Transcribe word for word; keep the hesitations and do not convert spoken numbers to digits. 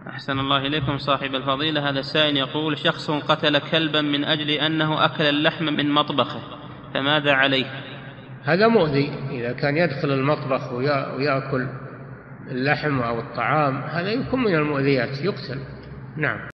أحسن الله إليكم صاحب الفضيلة. هذا السائل يقول: شخص قتل كلبا من أجل أنه أكل اللحم من مطبخه، فماذا عليه؟ هذا مؤذي، إذا كان يدخل المطبخ ويأكل اللحم أو الطعام هذا يكون من المؤذيات، يقتل. نعم.